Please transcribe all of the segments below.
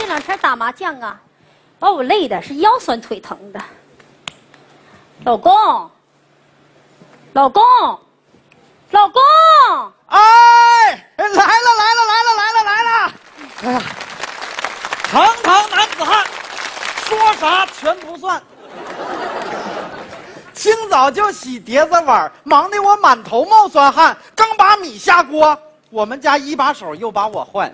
两天打麻将啊，把我累的是腰酸腿疼的。老公，老公，老公！ 哎，来了！哎呀，堂堂男子汉，说啥全不算。清早就洗碟子碗，忙得我满头冒酸汗。刚把米下锅，我们家一把手又把我换。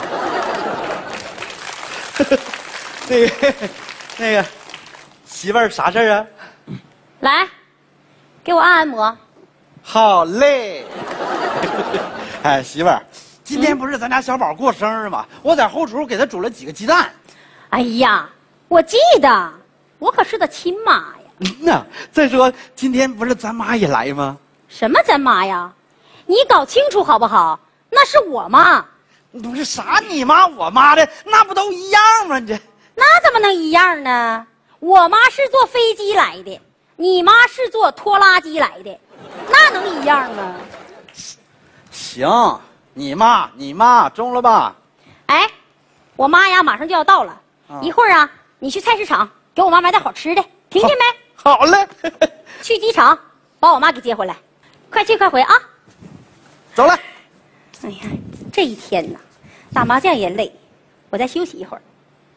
那个，媳妇儿啥事儿啊？ 来，给我按摩。 好嘞。哎，媳妇儿，今天不是咱家小宝过生日吗？我在后厨给他煮了几个鸡蛋。 哎呀，我记得，我可是他亲妈呀。 那再说，今天不是咱妈也来吗？ 什么咱妈呀？你搞清楚好不好？那是我妈。 不是啥你妈我妈的，那不都一样吗？这那怎么能一样呢？我妈是坐飞机来的，你妈是坐拖拉机来的，那能一样吗？ 行，你妈中了吧？ 哎，我妈呀，马上就要到了，一会儿啊，你去菜市场给我妈买点好吃的，听见没？ 好嘞。 去机场把我妈给接回来，快去快回啊！ 走了。 哎呀，这一天呐，打麻将也累，我再休息一会儿。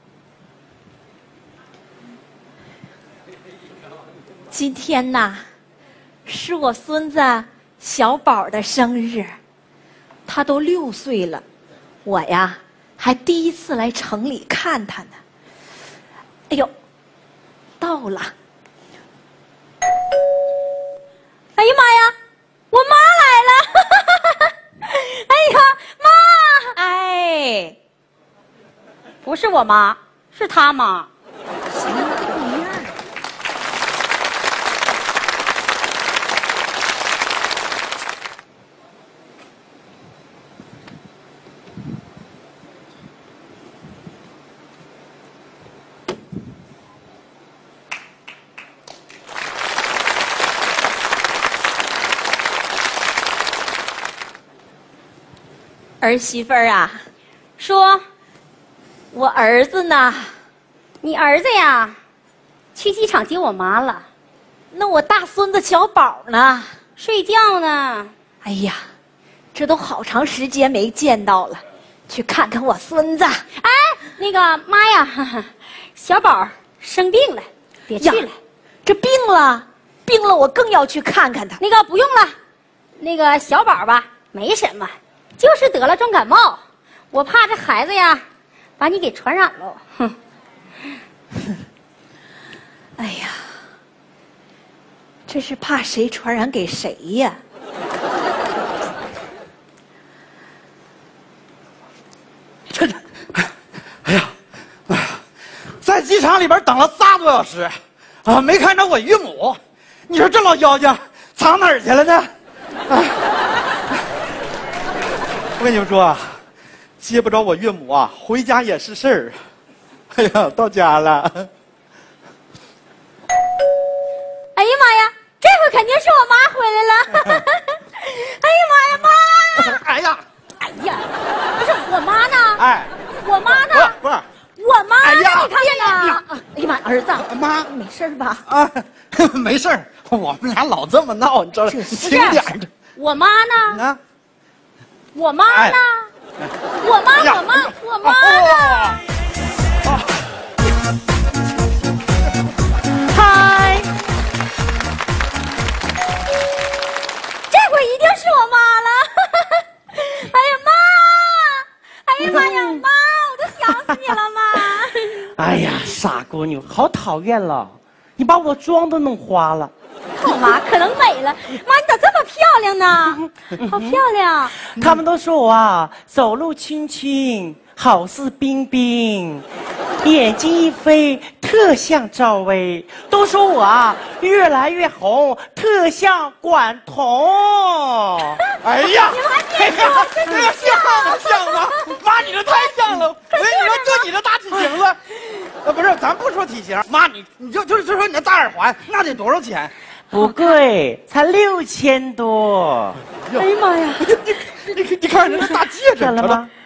今天呐，是我孙子小宝的生日，他都6岁了，我呀还第一次来城里看他呢。哎呦，到了！ 哎呀妈呀，我妈来了！哎呀妈！ 哎， 不是我妈，是他妈。 谁不一样？儿媳妇儿啊， 说， 我儿子呢？ 你儿子呀，去机场接我妈了， 那我大孙子小宝呢？ 睡觉呢。 哎呀，这都好长时间没见到了，去看看我孙子。 哎，那个妈呀，小宝生病了，别去了。 这病了，我更要去看看他。 那个不用了，那个小宝吧，没什么，就是得了重感冒，我怕这孩子呀，把你给传染了。哼。 哎呀，这是怕谁传染给谁呀？ 哎呀，在机场里边等了3多小时，啊，没看着我岳母。你说这老妖精藏哪儿去了呢？哎，我跟你们说啊，接不着我岳母啊，回家也是事儿。哎呀，到家了。 哎呀妈呀，这回肯定是我妈回来了。哎呀妈呀，妈！ 哎呀， 哎呀，不是我妈呢？ 哎， 我妈呢？ 不是， 我妈呢？ 哎呀你看看呢？哎呀妈，儿子， 妈没事吧？ 啊，没事儿，我们俩老这么闹，你知道吗？轻点儿的。 我妈呢？ 啊， 我妈呢？我妈， 哎呀我妈呢？ 嗨， 这回一定是我妈了。哎呀妈！哎呀妈呀妈！我都想死你了妈！ 哎呀，傻姑娘，好讨厌了！你把我妆都弄花了。 我妈可能美了，妈你咋这么漂亮呢？好漂亮！ 他们都说我啊，走路轻轻，好似冰冰，眼睛一飞，特像赵薇。都说我啊，越来越红，特像管彤。 哎呀， 你们还别说，真的像吗？妈，你这太像了！我跟你说，就你这大体型子，不是，咱不说体型，妈，你就说你那大耳环，那得多少钱？ 不贵，才6000多。 哎呀妈呀！ 你看人家大戒指， 看了吗？